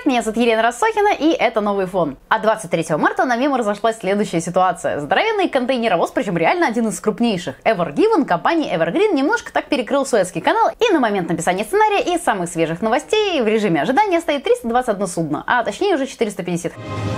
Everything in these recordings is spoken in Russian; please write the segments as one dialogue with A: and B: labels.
A: меня зовут Елена Рассохина, и это новый фон. А 23 марта на мемы разошлась следующая ситуация. Здоровенный контейнеровоз, причем реально один из крупнейших, Ever Given, компании Evergreen, немножко так перекрыл Суэцкий канал, и на момент написания сценария и самых свежих новостей в режиме ожидания стоит 321 судно, а точнее уже 450.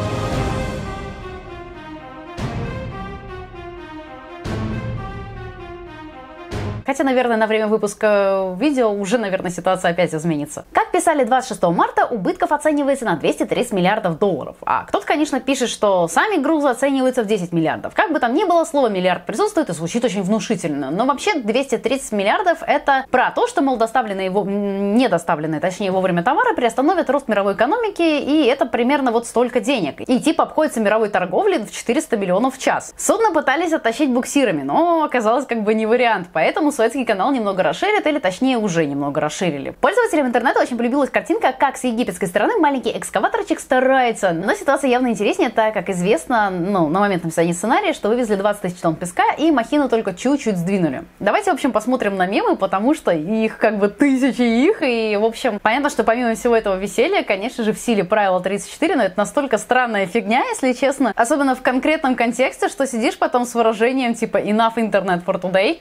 A: Хотя, наверное, на время выпуска видео уже, наверное, ситуация опять изменится. Как писали 26 марта, убытков оценивается на 230 миллиардов долларов. А кто-то, конечно, пишет, что сами грузы оцениваются в 10 миллиардов. Как бы там ни было, слово «миллиард» присутствует и звучит очень внушительно. Но вообще 230 миллиардов это про то, что, мол, недоставленные, точнее, вовремя товары приостановят рост мировой экономики, и это примерно вот столько денег. И типа обходится мировой торговлей в 400 миллионов в час. Судно пытались оттащить буксирами, но оказалось как бы не вариант, поэтому Суэцкий канал немного расширят, или точнее уже немного расширили. Пользователям интернета очень полюбилась картинка, как с египетской стороны маленький экскаваторчик старается. Но ситуация явно интереснее, так как известно, на момент написания сценария, что вывезли 20 тысяч тонн песка и махину только чуть-чуть сдвинули. Давайте, в общем, посмотрим на мемы, потому что их как бы тысячи их, и, в общем, понятно, что помимо всего этого веселья, конечно же, в силе правила 34, но это настолько странная фигня, если честно, особенно в конкретном контексте, что сидишь потом с выражением типа «enough internet for today».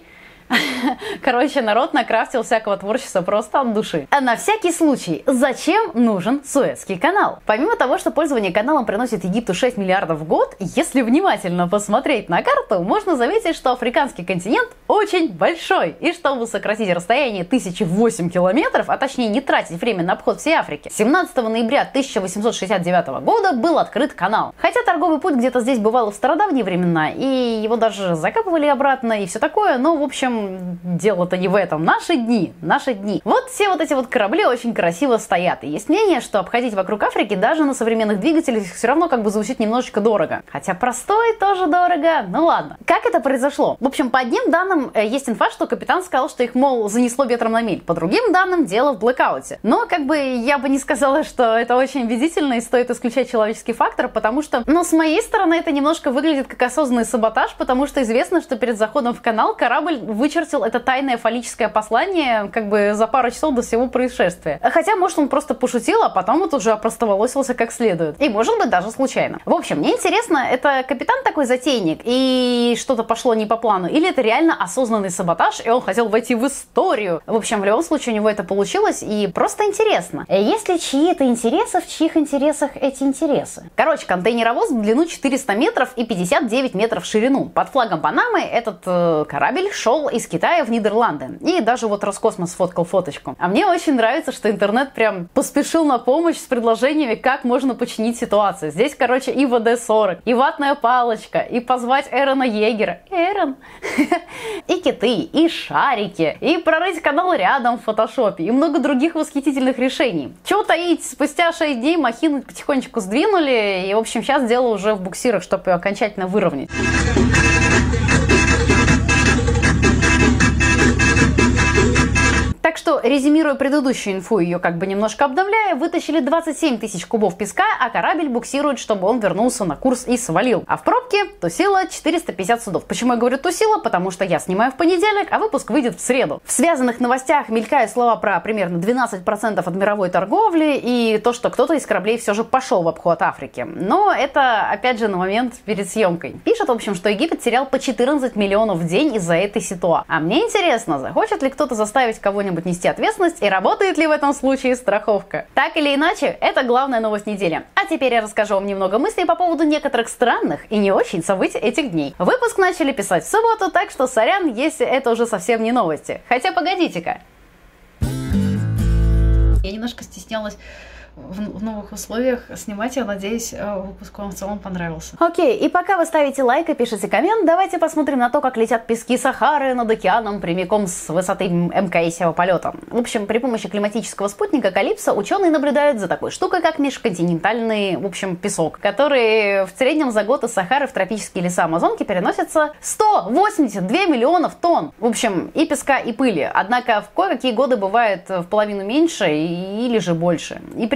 A: Короче, народ накрафтил всякого творчества просто от души. А на всякий случай, зачем нужен Суэцкий канал? Помимо того, что пользование каналом приносит Египту 6 миллиардов в год, если внимательно посмотреть на карту, можно заметить, что африканский континент очень большой. И чтобы сократить расстояние 1008 километров, а точнее не тратить время на обход всей Африки, 17 ноября 1869 года был открыт канал. Хотя торговый путь где-то здесь бывал в стародавние времена, и его даже закапывали обратно и все такое, но в общем дело-то не в этом. Наши дни. Вот все вот эти вот корабли очень красиво стоят. И есть мнение, что обходить вокруг Африки даже на современных двигателях все равно как бы звучит немножечко дорого. Хотя простой тоже дорого. Ну ладно. Как это произошло? В общем, по одним данным есть инфа, что капитан сказал, что их, мол, занесло ветром на миль. По другим данным, дело в блэкауте. Но как бы я бы не сказала, что это очень убедительно и стоит исключать человеческий фактор, потому что, с моей стороны, это немножко выглядит как осознанный саботаж, потому что известно, что перед заходом в канал корабль вычертил это тайное фаллическое послание как бы за пару часов до всего происшествия. Хотя, может, он просто пошутил, а потом вот уже опростоволосился как следует. И, может быть, даже случайно. В общем, мне интересно, это капитан такой затейник, и что-то пошло не по плану, или это реально осознанный саботаж, и он хотел войти в историю. В общем, в любом случае у него это получилось, и просто интересно. Есть ли чьи-то интересы, в чьих интересах эти интересы? Короче, контейнеровоз в длину 400 метров и 59 метров в ширину. Под флагом Панамы этот корабль шел из Китая в Нидерланды. И даже вот Роскосмос сфоткал фоточку. А мне очень нравится, что интернет прям поспешил на помощь с предложениями, как можно починить ситуацию. Здесь, короче, и ВД-40, и ватная палочка, и позвать Эрона Егера. Эрон. И киты, и шарики, и прорыть канал рядом в фотошопе, и много других восхитительных решений. Чего таить, спустя 6 дней махину потихонечку сдвинули, и, в общем, сейчас дело уже в буксирах, чтобы ее окончательно выровнять. Так что, резюмируя предыдущую инфу, ее как бы немножко обновляя, вытащили 27 тысяч кубов песка, а корабль буксирует, чтобы он вернулся на курс и свалил. А в пробке тусило 450 судов. Почему я говорю тусило? Потому что я снимаю в понедельник, а выпуск выйдет в среду. В связанных новостях мелькают слова про примерно 12% от мировой торговли и то, что кто-то из кораблей все же пошел в обход Африки. Но это, опять же, на момент перед съемкой. Пишет, в общем, что Египет терял по 14 миллионов в день из-за этой ситуации. А мне интересно, захочет ли кто-то заставить кого-нибудь нести ответственность и работает ли в этом случае страховка. Так или иначе, это главная новость недели. А теперь я расскажу вам немного мыслей по поводу некоторых странных и не очень событий этих дней. Выпуск начали писать в субботу, так что сорян, если это уже совсем не новости. Хотя погодите-ка. Я немножко стеснялась в новых условиях снимать. Я надеюсь, выпуск вам в целом понравился. Окей, и пока вы ставите лайк и пишете коммент, давайте посмотрим на то, как летят пески Сахары над океаном прямиком с высоты МКС-ового полета. В общем, при помощи климатического спутника Калипсо ученые наблюдают за такой штукой, как межконтинентальный, в общем, песок, который в среднем за год из Сахары в тропические леса Амазонки переносится 182 миллионов тонн. В общем, и песка, и пыли. Однако в кое-какие годы бывает в половину меньше или же больше. И при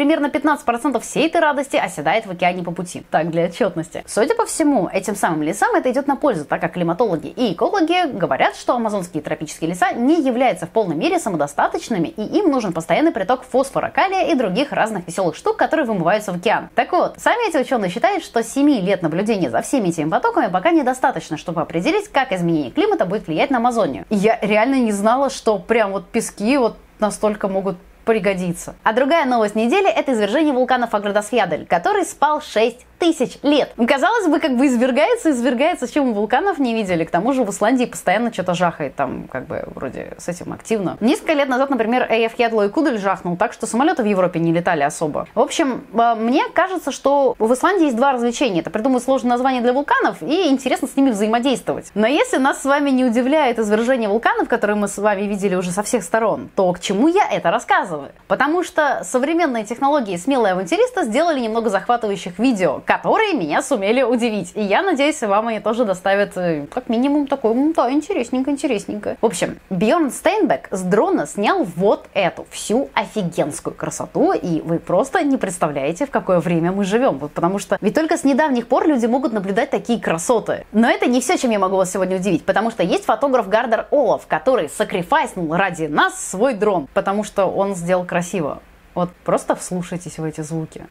A: примерно 15% всей этой радости оседает в океане по пути. Так, для отчетности. Судя по всему, этим самым лесам это идет на пользу, так как климатологи и экологи говорят, что амазонские тропические леса не являются в полной мере самодостаточными, и им нужен постоянный приток фосфора, калия и других разных веселых штук, которые вымываются в океан. Так вот, сами эти ученые считают, что 7 лет наблюдения за всеми этими потоками пока недостаточно, чтобы определить, как изменение климата будет влиять на Амазонию. И я реально не знала, что прям вот пески вот настолько могут пригодиться. А другая новость недели — это извержение вулкана Фаградосфьядель, который спал 6 тысяч лет. Казалось бы, как бы извергается, с чем вулканов не видели. К тому же в Исландии постоянно что-то жахает, там как бы вроде с этим активно. Несколько лет назад, например, Eyjafjallajökull жахнул, так что самолеты в Европе не летали особо. В общем, мне кажется, что в Исландии есть два развлечения. Это придумать сложные названия для вулканов и интересно с ними взаимодействовать. Но если нас с вами не удивляет извержение вулканов, которые мы с вами видели уже со всех сторон, то к чему я это рассказываю? Потому что современные технологии и смелые авантюристы сделали немного захватывающих видео, которые меня сумели удивить. И я надеюсь, вам они тоже доставят как минимум такое, да, интересненько. В общем, Бьорн Стейнбек с дрона снял вот эту всю офигенскую красоту, и вы просто не представляете, в какое время мы живем. Вот потому что ведь только с недавних пор люди могут наблюдать такие красоты. Но это не все, чем я могу вас сегодня удивить, потому что есть фотограф Гардер Олаф, который сакрифайснул ради нас свой дрон, потому что он сделал красиво. Вот просто вслушайтесь в эти звуки.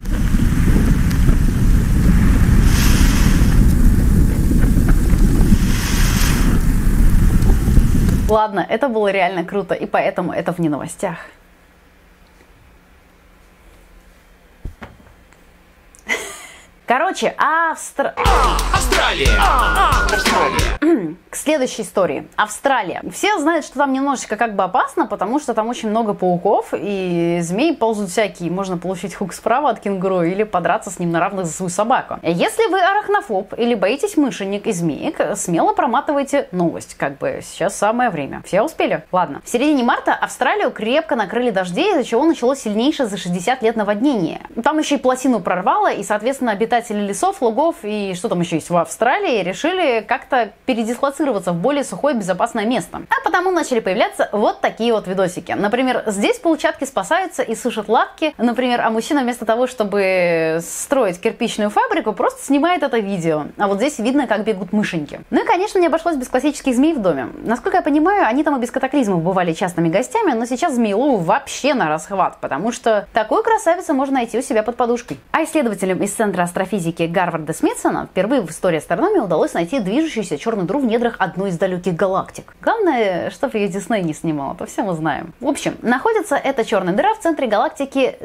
A: Ладно, это было реально круто, и поэтому это в не новостях. Короче, Австралия. К следующей истории. Австралия. Все знают, что там немножечко как бы опасно, потому что там очень много пауков, и змеи ползут всякие. Можно получить хук справа от кенгуру или подраться с ним на равных за свою собаку. Если вы арахнофоб или боитесь мышенек и змеек, смело проматывайте новость. Как бы сейчас самое время. Все успели? Ладно. В середине марта Австралию крепко накрыли дожди, из-за чего началось сильнейшее за 60 лет наводнение. Там еще и плотину прорвало, и, соответственно, обитатели лесов, лугов и что там еще есть в Австралии решили как-то передислоцироваться в более сухое безопасное место. А потому начали появляться вот такие вот видосики. Например, здесь паучатки спасаются и сушат лапки. Например, а мужчина вместо того, чтобы строить кирпичную фабрику, просто снимает это видео. А вот здесь видно, как бегут мышеньки. Ну и, конечно, не обошлось без классических змей в доме. Насколько я понимаю, они там и без катаклизмов бывали частными гостями, но сейчас змеелову вообще на расхват, потому что такую красавицу можно найти у себя под подушкой. А исследователям из Центра астрофизики Гарварда Смитсона впервые в истории астрономии удалось найти движущуюся черную дыру в недрах одной из далеких галактик. Главное, чтобы ее Дисней не снимал, это все мы знаем. В общем, находится эта черная дыра в центре галактики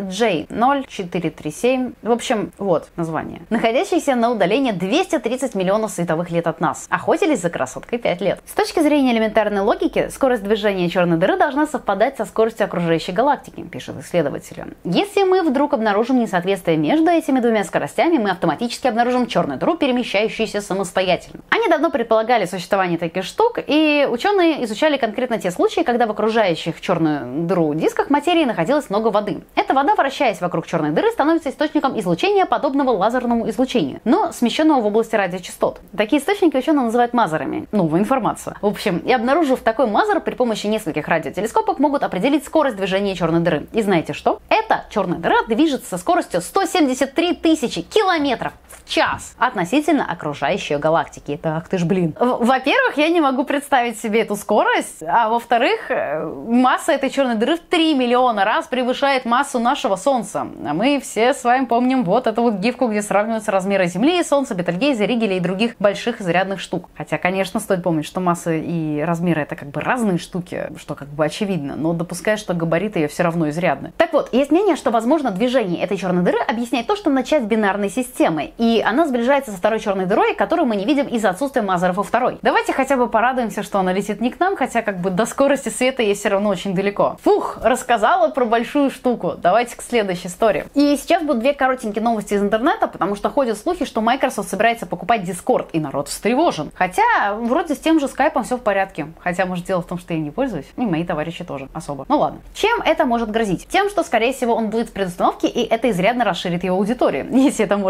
A: J0437. В общем, вот название. Находящаяся на удалении 230 миллионов световых лет от нас. Охотились за красоткой 5 лет. С точки зрения элементарной логики, скорость движения черной дыры должна совпадать со скоростью окружающей галактики, пишут исследователи. Если мы вдруг обнаружим несоответствие между этими двумя скоростями, мы автоматически обнаружим черную дыру, перемещающуюся самостоятельно. Они давно предполагали существование таких штук, и ученые изучали конкретно те случаи, когда в окружающих черную дыру дисках материи находилось много воды. Эта вода, вращаясь вокруг черной дыры, становится источником излучения, подобного лазерному излучению, но смещенного в области радиочастот. Такие источники ученые называют мазерами. Новая информация. В общем, и обнаружив такой мазер, при помощи нескольких радиотелескопов могут определить скорость движения черной дыры. И знаете что? Эта черная дыра движется со скоростью 173 тысячи километров в час относительно окружающей галактики. Так ты ж блин. Во-первых, я не могу представить себе эту скорость, а во-вторых, масса этой черной дыры в 3 миллиона раз превышает массу нашего Солнца. А мы все с вами помним вот эту вот гифку, где сравниваются размеры Земли и Солнца, Бетельгейза, Ригеля и других больших зарядных штук. Хотя, конечно, стоит помнить, что масса и размеры это как бы разные штуки, что как бы очевидно, но допуская, что габариты ее все равно изрядны. Так вот, есть мнение, что, возможно, движение этой черной дыры объясняет то, что она часть бинарной системы, и она сближается со второй черной дырой, которую мы не видим из-за отсутствия мазеров во второй. Давайте хотя бы порадуемся, что она летит не к нам, хотя как бы до скорости света ей все равно очень далеко. Фух, рассказала про большую штуку. Давайте к следующей истории. И сейчас будут две коротенькие новости из интернета, потому что ходят слухи, что Microsoft собирается покупать Discord, и народ встревожен. Хотя вроде с тем же Skype все в порядке. Хотя, может, дело в том, что я не пользуюсь, и мои товарищи тоже особо. Ну ладно. Чем это может грозить? Тем, что, скорее всего, он будет в предустановке, и это изрядно расширит его аудиторию, если это можно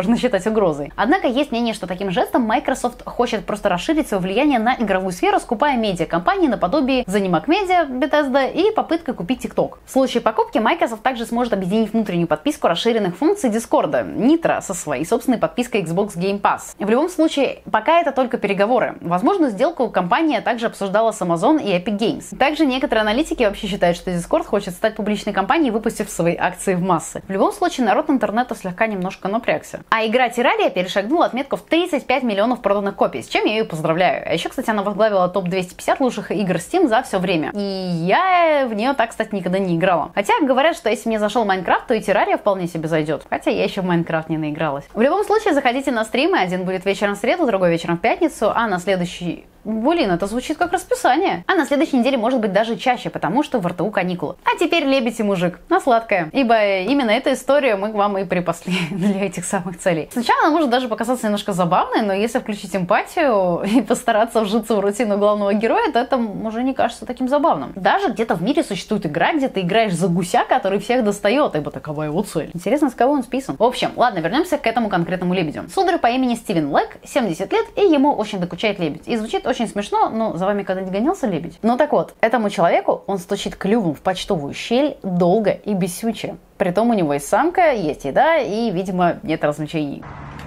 A: можно считать угрозой. Однако есть мнение, что таким жестом Microsoft хочет просто расширить свое влияние на игровую сферу, скупая медиакомпании наподобие ZeniMax Media, Bethesda и попыткой купить TikTok. В случае покупки Microsoft также сможет объединить внутреннюю подписку расширенных функций Discord, Nitro со своей собственной подпиской Xbox Game Pass. В любом случае, пока это только переговоры. Возможно, сделку компания также обсуждала с Amazon и Epic Games. Также некоторые аналитики вообще считают, что Discord хочет стать публичной компанией, выпустив свои акции в массы. В любом случае, народ интернета слегка немножко напрягся. А игра Terraria перешагнула отметку в 35 миллионов проданных копий, с чем я ее поздравляю. А еще, кстати, она возглавила топ-250 лучших игр Steam за все время. И я в нее так, кстати, никогда не играла. Хотя говорят, что если мне зашел Майнкрафт, то и Terraria вполне себе зайдет. Хотя я еще в Майнкрафт не наигралась. В любом случае, заходите на стримы. Один будет вечером в среду, другой вечером в пятницу, а на следующий... Блин, это звучит как расписание. А на следующей неделе может быть даже чаще, потому что в РТУ каникулы. А теперь лебедь и мужик. На сладкое. Ибо именно эту историю мы к вам и припасли для этих самых целей. Сначала она может даже показаться немножко забавной, но если включить эмпатию и постараться вжиться в рутину главного героя, то это уже не кажется таким забавным. Даже где-то в мире существует игра, где ты играешь за гуся, который всех достает, ибо такова его цель. Интересно, с кого он списан. В общем, ладно, вернемся к этому конкретному лебедю. Сударь по имени Стивен Лэг, 70 лет, и ему очень докучает лебедь. И звучит очень смешно, но за вами когда-нибудь гонялся лебедь? Ну так вот, этому человеку он стучит клювом в почтовую щель долго и бесюче. Притом у него есть самка, есть еда и, видимо, нет развлечений.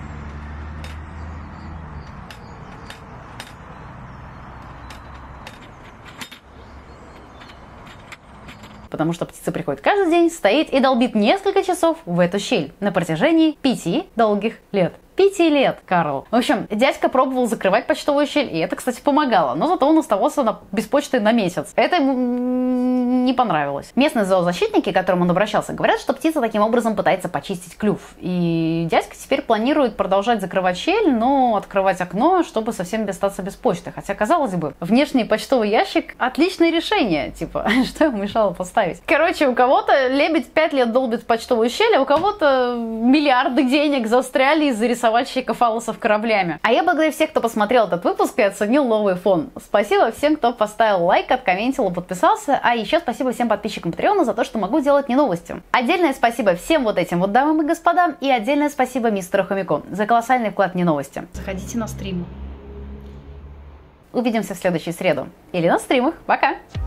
A: Потому что птица приходит каждый день, стоит и долбит несколько часов в эту щель на протяжении 5 долгих лет. 5 лет, Карл. В общем, дядька пробовал закрывать почтовую щель, и это, кстати, помогало. Но зато он оставался без почты на месяц. Это ему не понравилось. Местные зоозащитники, к которым он обращался, говорят, что птица таким образом пытается почистить клюв. И дядька теперь планирует продолжать закрывать щель, но открывать окно, чтобы совсем остаться без почты. Хотя, казалось бы, внешний почтовый ящик – отличное решение. Типа, что ему мешало поставить? Короче, у кого-то лебедь 5 лет долбит в почтовую щель, а у кого-то миллиарды денег застряли из-за рисовальщиков фаллосов кораблями. А я благодарю всех, кто посмотрел этот выпуск и оценил новый фон. Спасибо всем, кто поставил лайк, откомментил и подписался. А еще спасибо всем подписчикам Патреона за то, что могу делать не новости. Отдельное спасибо всем вот этим вот дамам и господам. И отдельное спасибо мистеру Хомяку за колоссальный вклад в не новости. Заходите на стрим. Увидимся в следующую среду. Или на стримах. Пока!